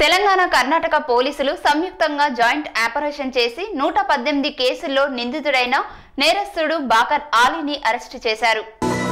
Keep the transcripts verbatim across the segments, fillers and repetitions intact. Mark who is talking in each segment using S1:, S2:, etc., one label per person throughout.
S1: తెలంగాణ కర్ణాటక పోలీసులు సంయుక్తంగా joint operation చేసి నూట పద్దెనిమిది కేసుల్లో నిందితుడైన నేరస్తుడు బాకర్ ఆలీని అరెస్టు చేశారు.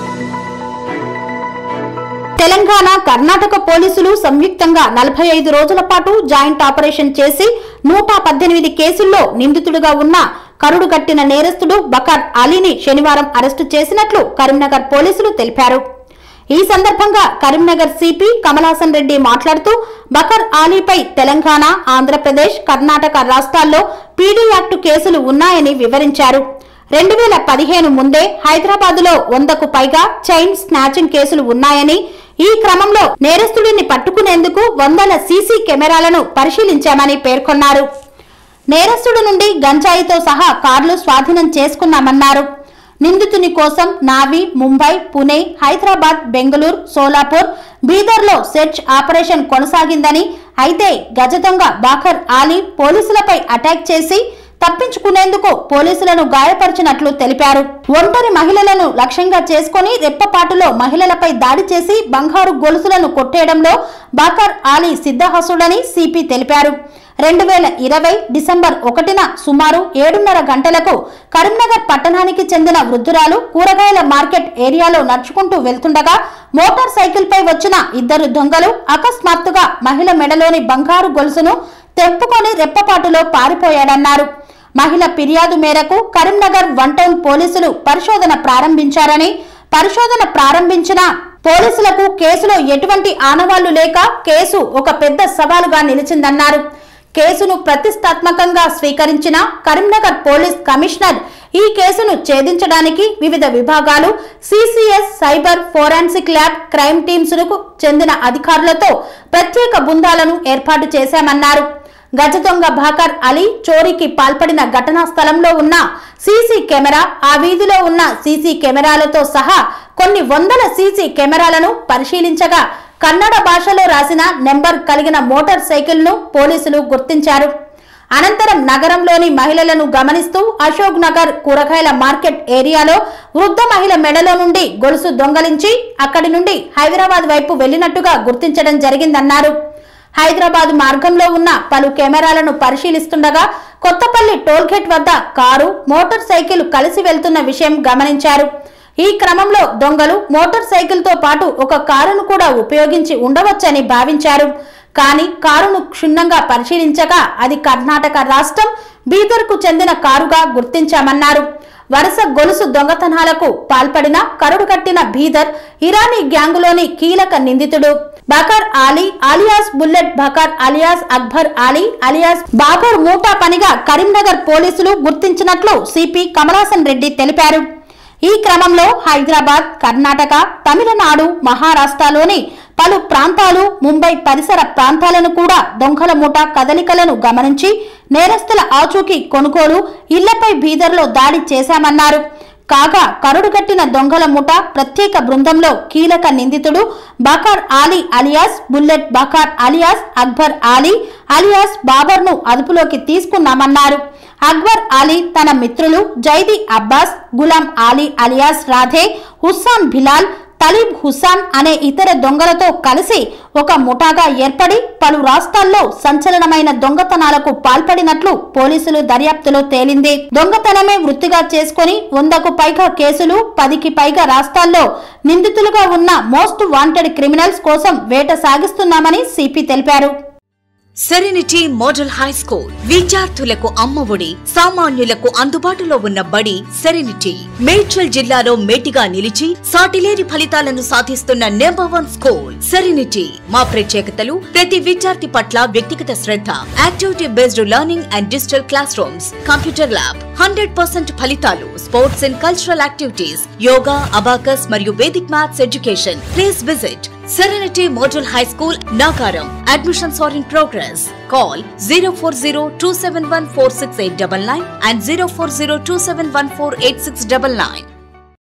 S2: తెలంగాణ కర్ణాటక పోలీసులు సంయుక్తంగా నలభై ఐదు రోజుల పాటు జాయింట్ ఆపరేషన్ చేసి నూట పద్దెనిమిది కేసుల్లో నిందితుడిగా ఉన్న కరుడుగట్టిన నేరస్తుడు బకర్ ఆలీని శనివారం అరెస్టు చేసినట్లు కరీంనగర్ పోలీసులు తెలిపారు. ఈ సందర్భంగా కరీంనగర్ సిపి కమలాసన్ రెడ్డి మాట్లాడుతూ బకర్ ఆలీపై తెలంగాణ, ఆంధ్రప్రదేశ్, కర్ణాటక రాష్ట్రాల్లో పీడీ యాక్ట్ కేసులు ఉన్నాయని వివరించారు. రెండు వేల పదిహేను ముందే హైదరాబాద్ లో వందకు పైగా చైన్ స్నాచింగ్ కేసులు ఉన్నాయని, ఈ క్రమంలో నేరస్తుడిని పట్టుకునేందుకు వందల సీసీ కెమెరాలను పరిశీలించామని పేర్కొన్నారు. నేరస్తుడి నుండి గంజాయితో సహా కార్లు స్వాధీనం చేసుకున్నామన్నారు. నిందితుని కోసం నావి, ముంబై, పుణె, హైదరాబాద్, బెంగళూరు, సోలాపూర్, బీదర్లో సెర్చ్ ఆపరేషన్ కొనసాగిందని, అయితే గజదొంగ బాకర్ ఆలీ పోలీసులపై అటాక్ చేసి తప్పించుకునేందుకు పోలీసులను గాయపరిచినట్లు తెలిపారు. ఒంటరి మహిళలను లక్ష్యంగా చేసుకుని రెప్పపాటులో మహిళలపై దాడి చేసి బంగారు గొలుసులను కొట్టేయడంలో బాకర్ ఆలీ సిద్ధహస్తుడని సిపి తెలిపారు. రెండు వేల ఇరవై డిసెంబర్ ఒకటిన సుమారు ఏడున్నర గంటలకు కరీంనగర్ పట్టణానికి చెందిన వృద్ధురాలు కూరగాయల మార్కెట్ ఏరియాలో నడుచుకుంటూ వెళ్తుండగా మోటార్ సైకిల్ పై వచ్చిన ఇద్దరు దొంగలు అకస్మాత్తుగా మహిళ మెడలోని బంగారు గొలుసును తెంపుకొని రెప్పపాటులో పారిపోయాడన్నారు. మహిళ ఫిర్యాదు మేరకు కరీంనగర్ వన్ టౌన్ పోలీసులు పరిశోధన ప్రారంభించారని, పరిశోధన ప్రారంభించిన పోలీసులకు కేసులో ఎటువంటి ఆనవాళ్లు లేక కేసు ఒక పెద్ద సవాలుగా నిలిచిందన్నారు. కేసును ప్రతిష్టాత్మకంగా స్వీకరించిన కరీంనగర్ పోలీస్ కమిషనర్ ఈ కేసును ఛేదించడానికి వివిధ విభాగాలు, CCS, cyber, forensic lab, crime teams కు చెందిన అధికారులతో ప్రత్యేక బృందాలను ఏర్పాటు చేశామన్నారు. గజదొంగ బాకర్ ఆలీ చోరీకి పాల్పడిన ఘటనా స్థలంలో ఉన్న సీసీ కెమెరా, ఆ వీధిలో ఉన్న సీసీ కెమెరాలతో సహా కొన్ని వందల సీసీ కెమెరాలను పరిశీలించగా కన్నడ భాషలో రాసిన నెంబర్ కలిగిన మోటార్ సైకిల్ ను పోలీసులు గుర్తించారు. అనంతరం నగరంలోని మహిళలను గమనిస్తూ అశోక్ నగర్ కూరగాయల మార్కెట్ ఏరియాలో వృద్ధ మహిళ మెడలో నుండి గొలుసు దొంగలించి అక్కడి నుండి హైదరాబాద్ వైపు వెళ్లినట్టుగా గుర్తించడం జరిగిందన్నారు. హైదరాబాద్ మార్గంలో ఉన్న పలు కెమెరాలను పరిశీలిస్తుండగా కొత్తపల్లి టోల్గేట్ వద్ద కారు, మోటార్ సైకిల్ కలిసి వెళ్తున్న విషయం గమనించారు. ఈ క్రమంలో దొంగలు మోటార్ సైకిల్ తో పాటు ఒక కారును కూడా ఉపయోగించి ఉండవచ్చని భావించారు. కానీ కారును క్షుణ్ణంగా పరిశీలించగా అది కర్ణాటక రాష్ట్రం బీదర్ కు చెందిన కారుగా గుర్తించామన్నారు. వరుస గొలుసు దొంగతనాలకు పాల్పడిన కరుడుకట్టిన బీదర్ ఇరానీ గ్యాంగులోని కీలక నిందితుడు Bakar Ali alias bullet Bakar alias Akbar Ali alias Babar మూటా పనిగా కరీంనగర్ పోలీసులు గుర్తించినట్లు సిపి కమలాసన్ రెడ్డి తెలిపారు. ఈ క్రమంలో హైదరాబాద్, కర్ణాటక, తమిళనాడు, మహారాష్ట్రలోని పలు ప్రాంతాలు, ముంబై పరిసర ప్రాంతాలను కూడా దొంగల ముఠా కదలికలను గమనించి నేరస్తుల ఆచూకీ కొనుగోలు, ఇళ్లపై బీదర్లో దాడి చేశామన్నారు. కాగా కరుడుగట్టిన దొంగల ముఠా ప్రత్యేక బృందంలో కీలక నిందితుడు Bakar Ali alias bullet Bakar alias Akbar Ali alias Babar ను అదుపులోకి తీసుకున్నామన్నారు. అక్బర్ ఆలీ తన మిత్రులు జైదీ అబ్బాస్, గులాం ఆలీ అలియాస్ రాధే, హుస్సాన్ బిలాల్, తలీబ్ హుస్సాన్ అనే ఇతర దొంగలతో కలిసి ఒక ముఠాగా ఏర్పడి పలు రాష్ట్రాల్లో సంచలనమైన దొంగతనాలకు పాల్పడినట్లు పోలీసులు దర్యాప్తులో తేలింది. దొంగతనమే వృత్తిగా చేసుకుని వందకు పైగా కేసులు, పదికి పైగా రాష్ట్రాల్లో నిందితులుగా ఉన్న మోస్ట్ వాంటెడ్ క్రిమినల్స్ కోసం వేట సాగిస్తున్నామని సిపి తెలిపారు.
S3: సెరెనిటీ మోడల్ హై స్కూల్ విద్యార్థులకు అమ్మఒడి, సామాన్యులకు అందుబాటులో ఉన్న బడి సెరెనిటీ. మేడ్చల్ జిల్లాలో మేటిగా నిలిచి సాటిలేని ఫలితాలను సాధిస్తున్న నెంబర్ వన్ స్కూల్ సెరెనిటీ. మా ప్రత్యేకతలు ప్రతి విద్యార్థి పట్ల వ్యక్తిగత శ్రద్ధ, activity based learning and digital classrooms, computer lab, hundred percent ఫలితాలు, sports and cultural activities, yoga, abacus మరియు Vedic maths education. Please visit Serenity Model High School, Nagaram. Admissions are in progress. Call zero four zero two seven one four six eight nine nine and zero four zero two seven one four eight six nine nine.